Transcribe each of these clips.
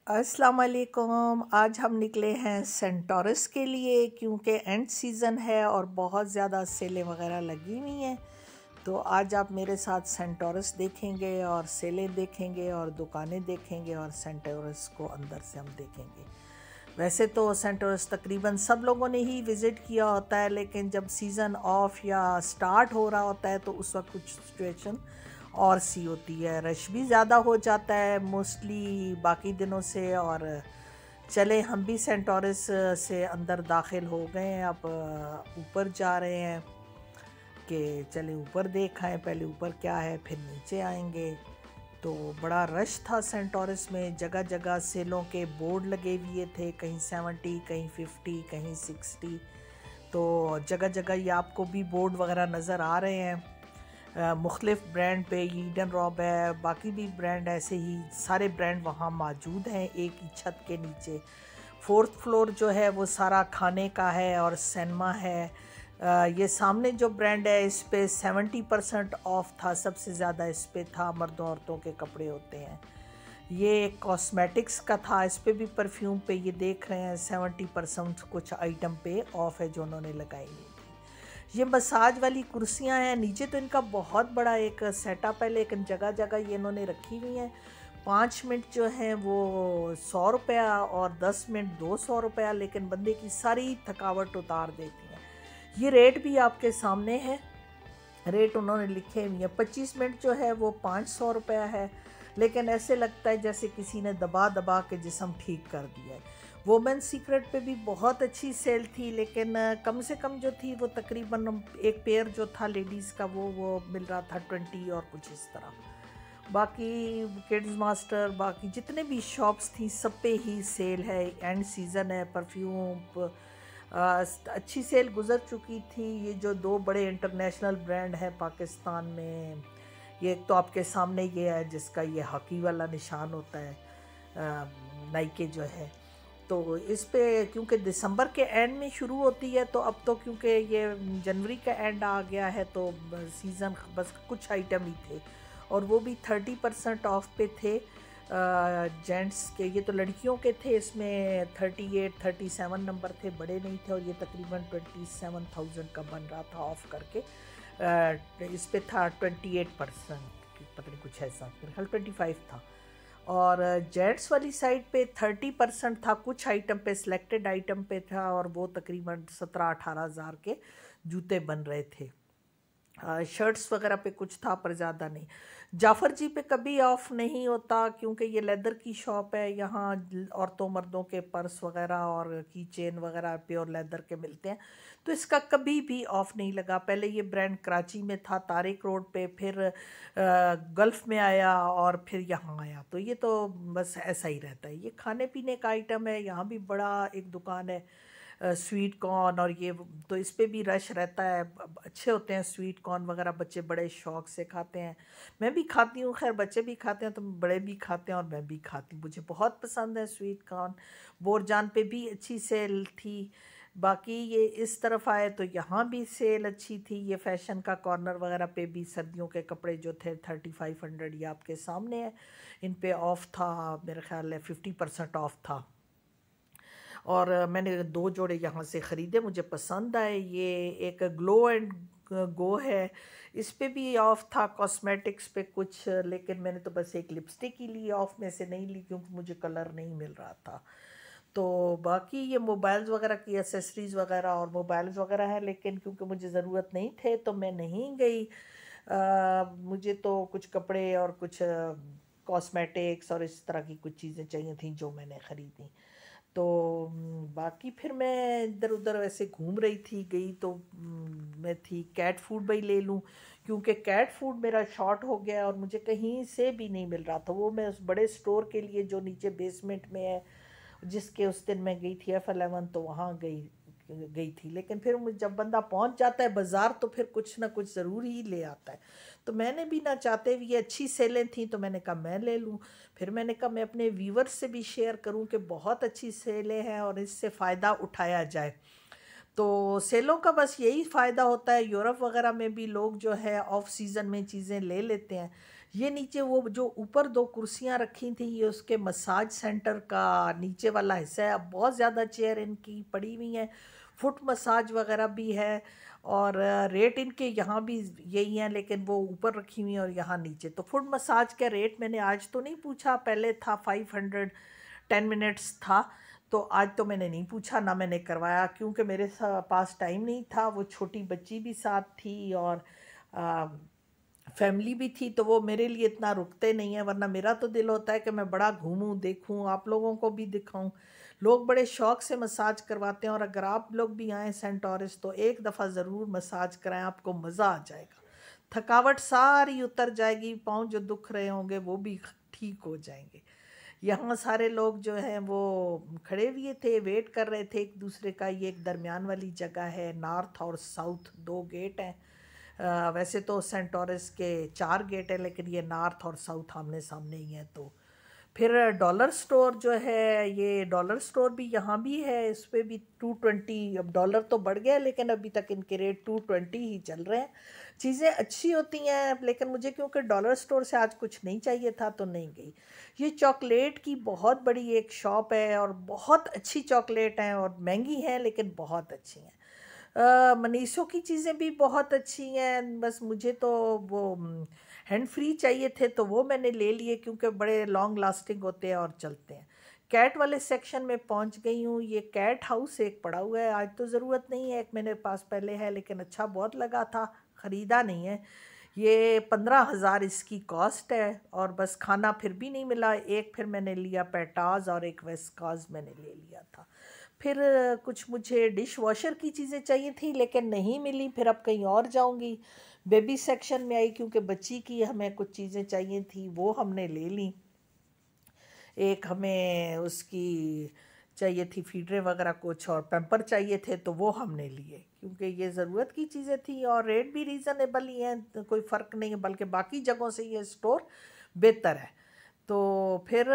अस्सलाम वालेकुम। आज हम निकले हैं सेंटोरस के लिए क्योंकि एंड सीज़न है और बहुत ज़्यादा सेलें वगैरह लगी हुई हैं। तो आज आप मेरे साथ सेंटोरस देखेंगे और सेलें देखेंगे और दुकानें देखेंगे और सेंटोरस को अंदर से हम देखेंगे। वैसे तो सेंटोरस तकरीबन सब लोगों ने ही विज़िट किया होता है, लेकिन जब सीज़न ऑफ या स्टार्ट हो रहा होता है तो उस वक्त कुछ सिचुएशन और सी होती है, रश भी ज़्यादा हो जाता है मोस्टली बाकी दिनों से। और चले हम भी सेंटोरस से अंदर दाखिल हो गए हैं, अब ऊपर जा रहे हैं कि चले ऊपर देख आएँ, पहले ऊपर क्या है फिर नीचे आएंगे। तो बड़ा रश था सेंटोरस में, जगह जगह सेलों के बोर्ड लगे हुए थे, कहीं 70 कहीं 50 कहीं 60। तो जगह जगह ये आपको भी बोर्ड वगैरह नज़र आ रहे हैं। मुख्तलिफ़ ब्रांड पे ईडन रॉब है, बाकी भी ब्रांड ऐसे ही सारे ब्रांड वहाँ मौजूद हैं एक ही छत के नीचे। फोर्थ फ्लोर जो है वो सारा खाने का है और सिनेमा है। ये सामने जो ब्रांड है इस पे 70% ऑफ था, सबसे ज़्यादा इस पे था। मर्दों औरतों के कपड़े होते हैं। ये कॉस्मेटिक्स का था, इस पे भी परफ्यूम पे ये देख रहे हैं 70% कुछ आइटम पे ऑफ है जो उन्होंने लगाई हुई थी। ये मसाज वाली कुर्सियां हैं, नीचे तो इनका बहुत बड़ा एक सेटअप है, लेकिन जगह जगह ये इन्होंने रखी हुई हैं। 5 मिनट जो हैं वो 100 रुपया और 10 मिनट 200 रुपया, लेकिन बंदे की सारी थकावट उतार देती हैं। ये रेट भी आपके सामने है, रेट उन्होंने लिखे हुए हैं। 25 मिनट जो है वो 500 रुपया है, लेकिन ऐसे लगता है जैसे किसी ने दबा दबा के जिस्म ठीक कर दिया है। वोमेन सीक्रेट पे भी बहुत अच्छी सेल थी, लेकिन कम से कम जो थी वो तकरीबन एक पेयर जो था लेडीज़ का वो मिल रहा था 20 और कुछ इस तरह। बाकी किड्स मास्टर बाकी जितने भी शॉप्स थी सब पे ही सेल है, एंड सीज़न है। परफ्यूम अच्छी सेल गुज़र चुकी थी। ये जो दो बड़े इंटरनेशनल ब्रांड हैं पाकिस्तान में, ये एक तो आपके सामने ये है जिसका ये हॉकी वाला निशान होता है, नाइके जो है। तो इस पे क्योंकि दिसंबर के एंड में शुरू होती है, तो अब तो क्योंकि ये जनवरी का एंड आ गया है तो सीज़न बस कुछ आइटम ही थे, और वो भी 30% ऑफ पे थे। जेंट्स के, ये तो लड़कियों के थे, इसमें 38 37 नंबर थे, बड़े नहीं थे, और ये तकरीबन 27,000 का बन रहा था ऑफ करके। इस पे था 28%, पता नहीं कुछ ऐसा, मेरे ख्याल 25 था। और जेंट्स वाली साइड पे 30% था, कुछ आइटम पे सिलेक्टेड आइटम पे था, और वो तकरीबन 17-18 हज़ार के जूते बन रहे थे। शर्ट्स वगैरह पे कुछ था पर ज़्यादा नहीं। जाफ़र जी पे कभी ऑफ नहीं होता क्योंकि ये लेदर की शॉप है, यहाँ औरतों मर्दों के पर्स वगैरह और की चेन वगैरह प्योर लेदर के मिलते हैं, तो इसका कभी भी ऑफ नहीं लगा। पहले ये ब्रांड कराची में था तारिक रोड पे, फिर गल्फ़ में आया और फिर यहाँ आया। तो ये तो बस ऐसा ही रहता है। ये खाने पीने का आइटम है, यहाँ भी बड़ा एक दुकान है स्वीट कॉर्न, और ये तो इस पे भी रश रहता है। अच्छे होते हैं स्वीट कॉर्न वगैरह, बच्चे बड़े शौक से खाते हैं, मैं भी खाती हूँ। खैर बच्चे भी खाते हैं तो बड़े भी खाते हैं और मैं भी खाती हूँ, मुझे बहुत पसंद है स्वीट कॉर्न। बोरजान पे भी अच्छी सेल थी। बाकी ये इस तरफ आए तो यहाँ भी सेल अच्छी थी। ये फैशन का कॉर्नर वगैरह पे भी सर्दियों के कपड़े जो थे 3500, ये आपके सामने है, इन पे ऑफ था, मेरे ख्याल है 50% ऑफ था। और मैंने 2 जोड़े यहाँ से ख़रीदे, मुझे पसंद आए। ये एक ग्लो एंड गो है, इस पे भी ऑफ था कॉस्मेटिक्स पे कुछ, लेकिन मैंने तो बस एक लिपस्टिक ही ली, ऑफ में से नहीं ली क्योंकि मुझे कलर नहीं मिल रहा था। तो बाकी ये मोबाइल्स वगैरह की एसेसरीज़ वगैरह और मोबाइल्स वगैरह है, लेकिन क्योंकि मुझे ज़रूरत नहीं थे तो मैं नहीं गई। मुझे तो कुछ कपड़े और कुछ कॉस्मेटिक्स और इस तरह की कुछ चीज़ें चाहिए थी जो मैंने ख़रीदी। तो बाकी फिर मैं इधर उधर वैसे घूम रही थी, गई तो मैं थी कैट फूड भाई ले लूँ, क्योंकि कैट फूड मेरा शॉर्ट हो गया और मुझे कहीं से भी नहीं मिल रहा था। वो मैं उस बड़े स्टोर के लिए जो नीचे बेसमेंट में है, जिसके उस दिन मैं गई थी F11, तो वहाँ गई गई थी। लेकिन फिर जब बंदा पहुँच जाता है बाज़ार तो फिर कुछ ना कुछ ज़रूर ही ले आता है। तो मैंने भी ना चाहते हुए, ये अच्छी सेलें थी तो मैंने कहा मैं ले लूँ। फिर मैंने कहा मैं अपने व्यूवर्स से भी शेयर करूं कि बहुत अच्छी सेलें हैं और इससे फ़ायदा उठाया जाए। तो सेलों का बस यही फ़ायदा होता है, यूरोप वगैरह में भी लोग जो है ऑफ सीज़न में चीज़ें ले लेते हैं। ये नीचे वो जो ऊपर 2 कुर्सियाँ रखी थी, ये उसके मसाज सेंटर का नीचे वाला हिस्सा है। अब बहुत ज़्यादा चेयर इनकी पड़ी हुई हैं, फुट मसाज वगैरह भी है। और रेट इनके यहाँ भी यही हैं, लेकिन वो ऊपर रखी हुई हैं और यहाँ नीचे। तो फुट मसाज का रेट मैंने आज तो नहीं पूछा, पहले था 500, 10 मिनट्स था। तो आज तो मैंने नहीं पूछा, ना मैंने करवाया, क्योंकि मेरे पास टाइम नहीं था। वो छोटी बच्ची भी साथ थी और फैमिली भी थी, तो वो मेरे लिए इतना रुकते नहीं है। वरना मेरा तो दिल होता है कि मैं बड़ा घूमूं, देखूं, आप लोगों को भी दिखाऊं। लोग बड़े शौक से मसाज करवाते हैं, और अगर आप लोग भी आएँ सेंटोरस तो एक दफ़ा ज़रूर मसाज कराएं, आपको मज़ा आ जाएगा। थकावट सारी उतर जाएगी, पाँव जो दुख रहे होंगे वो भी ठीक हो जाएंगे। यहाँ सारे लोग जो हैं वो खड़े हुए थे, वेट कर रहे थे एक दूसरे का। ये एक दरमियान वाली जगह है, नॉर्थ और साउथ 2 गेट हैं। वैसे तो सेंटोरस के 4 गेट हैं, लेकिन ये नॉर्थ और साउथ आमने सामने ही हैं। तो फिर डॉलर स्टोर जो है, ये डॉलर स्टोर भी यहाँ भी है। इस पर भी 220, अब डॉलर तो बढ़ गया, लेकिन अभी तक इनके रेट 220 ही चल रहे हैं। चीज़ें अच्छी होती हैं, लेकिन मुझे क्योंकि डॉलर स्टोर से आज कुछ नहीं चाहिए था तो नहीं गई। ये चॉकलेट की बहुत बड़ी एक शॉप है, और बहुत अच्छी चॉकलेट हैं, और महंगी हैं लेकिन बहुत अच्छी हैं। मनीषों की चीज़ें भी बहुत अच्छी हैं। बस मुझे तो वो हैंड फ्री चाहिए थे, तो वो मैंने ले लिए, क्योंकि बड़े लॉन्ग लास्टिंग होते हैं और चलते हैं। कैट वाले सेक्शन में पहुंच गई हूँ। ये कैट हाउस एक पड़ा हुआ है, आज तो ज़रूरत नहीं है, एक मेरे पास पहले है, लेकिन अच्छा बहुत लगा था, ख़रीदा नहीं है। ये 15,000 इसकी कॉस्ट है, और बस खाना फिर भी नहीं मिला। एक फिर मैंने लिया पेटाज, और एक वेस्काज मैंने ले लिया था। फिर कुछ मुझे डिश वॉशर की चीज़ें चाहिए थी, लेकिन नहीं मिली। फिर अब कहीं और जाऊंगी। बेबी सेक्शन में आई, क्योंकि बच्ची की हमें कुछ चीज़ें चाहिए थी, वो हमने ले ली। एक हमें उसकी चाहिए थी फीडरे वगैरह कुछ, और पैम्पर चाहिए थे, तो वो हमने लिए, क्योंकि ये ज़रूरत की चीज़ें थी, और रेट भी रीज़नेबल ही हैं, तो कोई फ़र्क नहीं है, बल्कि बाकी जगहों से ये स्टोर बेहतर है। तो फिर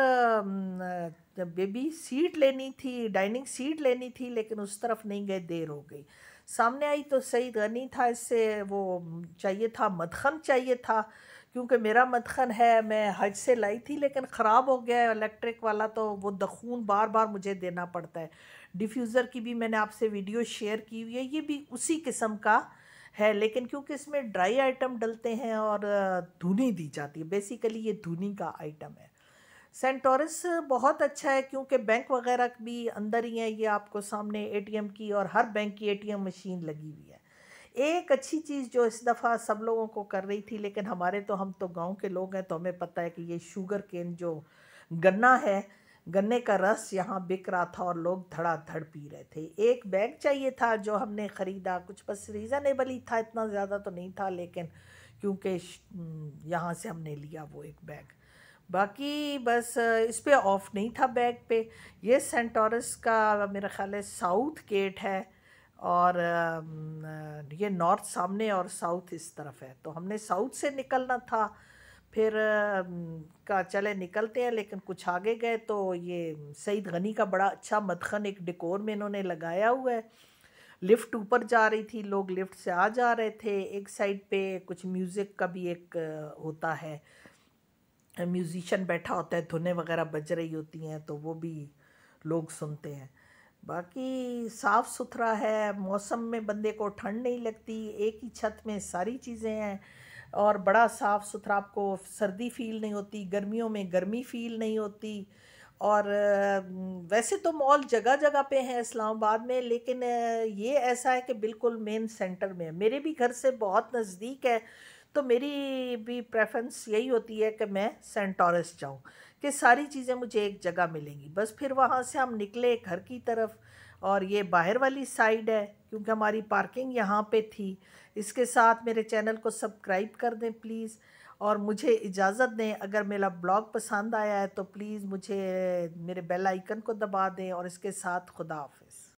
बेबी सीट लेनी थी, डाइनिंग सीट लेनी थी, लेकिन उस तरफ नहीं गए, देर हो गई। सामने आई तो सही नहीं था, इससे वो चाहिए था, मदखन चाहिए था, क्योंकि मेरा मदखन है, मैं हज से लाई थी, लेकिन ख़राब हो गया है इलेक्ट्रिक वाला, तो वो दखून बार बार मुझे देना पड़ता है। डिफ्यूज़र की भी मैंने आपसे वीडियो शेयर की हुई है, ये भी उसी किस्म का है, लेकिन क्योंकि इसमें ड्राई आइटम डलते हैं और धुनी दी जाती है, बेसिकली ये धुनी का आइटम है। सेंटोरस बहुत अच्छा है, क्योंकि बैंक वगैरह भी अंदर ही है। ये आपको सामने एटीएम की, और हर बैंक की एटीएम मशीन लगी हुई है। एक अच्छी चीज़ जो इस दफ़ा सब लोगों को कर रही थी, लेकिन हमारे तो, हम तो गांव के लोग हैं, तो हमें पता है कि ये शुगर केन जो गन्ना है, गन्ने का रस यहाँ बिक रहा था, और लोग धड़ाधड़ पी रहे थे। एक बैग चाहिए था जो हमने ख़रीदा, कुछ बस रीज़नेबल ही था, इतना ज़्यादा तो नहीं था, लेकिन क्योंकि यहाँ से हमने लिया वो एक बैग। बाकी बस इस पे ऑफ नहीं था बैग पे। ये सेंटोरस का मेरा ख्याल है साउथ गेट है, और ये नॉर्थ सामने और साउथ इस तरफ है, तो हमने साउथ से निकलना था। फिर का चले निकलते हैं, लेकिन कुछ आगे गए तो ये सईद गनी का बड़ा अच्छा मदखन एक डेकोर में इन्होंने लगाया हुआ है। लिफ्ट ऊपर जा रही थी, लोग लिफ्ट से आ जा रहे थे। एक साइड पे कुछ म्यूज़िक का भी एक होता है, म्यूज़िशियन बैठा होता है, धुनें वगैरह बज रही होती हैं, तो वो भी लोग सुनते हैं। बाकी साफ़ सुथरा है, मौसम में बंदे को ठंड नहीं लगती, एक ही छत में सारी चीज़ें हैं, और बड़ा साफ़ सुथरा, आपको सर्दी फील नहीं होती, गर्मियों में गर्मी फील नहीं होती। और वैसे तो मॉल जगह जगह पे हैं इस्लामाबाद में, लेकिन ये ऐसा है कि बिल्कुल मेन सेंटर में है, मेरे भी घर से बहुत नज़दीक है। तो मेरी भी प्रेफरेंस यही होती है कि मैं सेंटोरस जाऊँ, कि सारी चीज़ें मुझे एक जगह मिलेंगी। बस फिर वहाँ से हम निकले घर की तरफ, और ये बाहर वाली साइड है, क्योंकि हमारी पार्किंग यहाँ पे थी। इसके साथ मेरे चैनल को सब्सक्राइब कर दें प्लीज़, और मुझे इजाज़त दें। अगर मेरा ब्लॉग पसंद आया है तो प्लीज़ मुझे मेरे बेल आइकन को दबा दें, और इसके साथ खुदा हाफ़िज़।